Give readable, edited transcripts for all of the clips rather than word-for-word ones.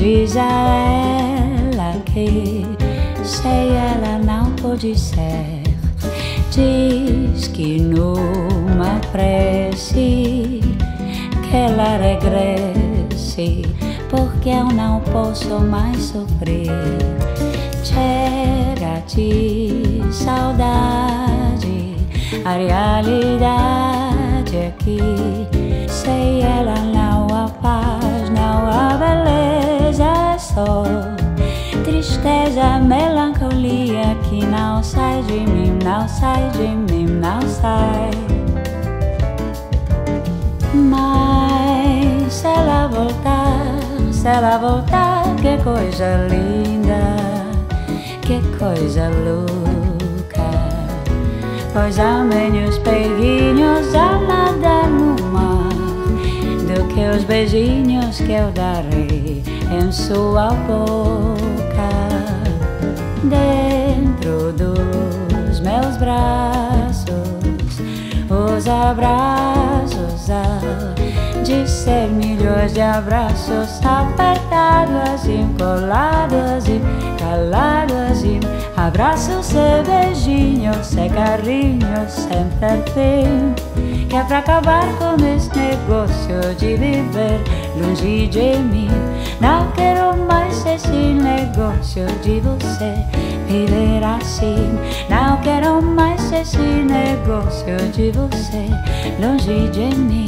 diz a ela que sem ela não pode ser. Diz que numa prece que ela regresse, porque eu não posso mais sofrer. Chega de saudade, a realidade aqui. Sem ela não há paz, não há beleza, é só tristeza, melancolia que não sai de mim, não sai de mim, não sai. Mas se ela voltar, que coisa linda, que coisa louca. Pois há menos peguinhos a nadar no mar do que os beijinhos que eu darei em sua boca. Dentro dos meus braços, os abraços há de ser milhões de abraços, apertados assim, colados assim, calados assim. Abraços e beijinhos e carinhos sem ter fim, que é pra acabar com esse negócio de viver longe de mim. Não quero mais esse negócio de você viver assim. Não quero mais esse negócio de você longe de mim.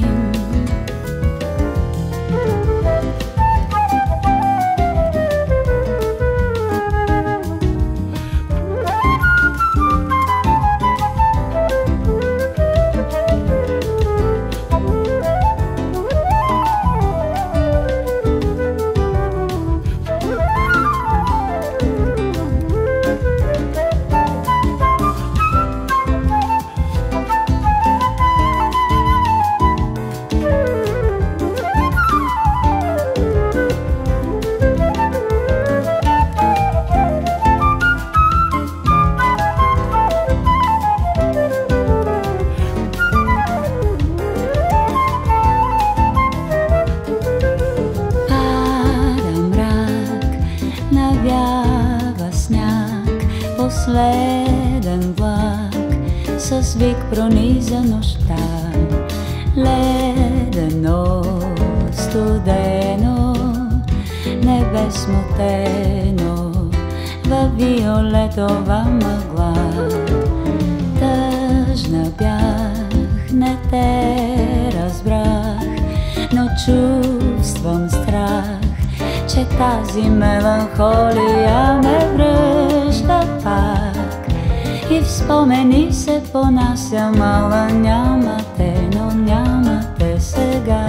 Posleden vlak se zvik proniza nošta, ledeno, studeno, nebe smuteno, va violetova mgla. Tăžna bjahne teraz brah, no čuvstvom strah, че тази меланхолия ме връща пак. И в спомени се понасям, ала нямате, но нямате сега.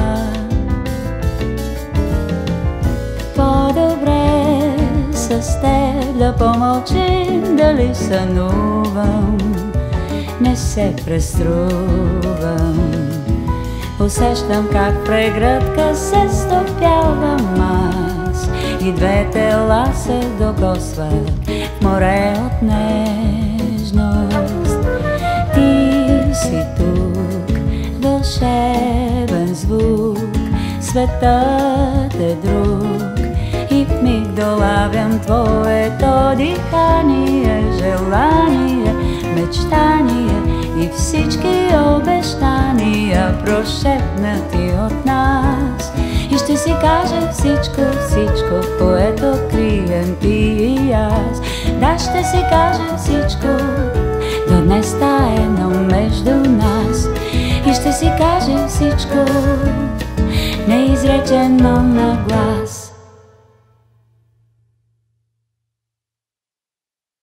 По-добре с теб да помълчим, дали сънувам, не се преструвам. Усещам как прегръдка се стопявам аз и две тела се докосват в море от нежност. Ти си тук, вълшебен звук, светът е друг и в миг долавям твоето дихание, желание, мечтание и всички обещания, прошепнати от нас. И ще си кажа всичко, всичко, което крием ти и аз. Да, ще си кажа всичко, до днес таено между нас. И ще си кажа всичко, неизречено на глас.